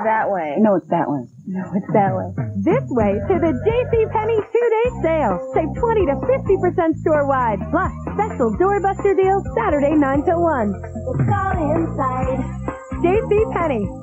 that way. No, it's that way. No, it's that way. This way to the JCPenney 2-day sale. Save 20 to 50% store-wide. Plus, special doorbuster deals Saturday 9 till 1. It's all inside. JCPenney.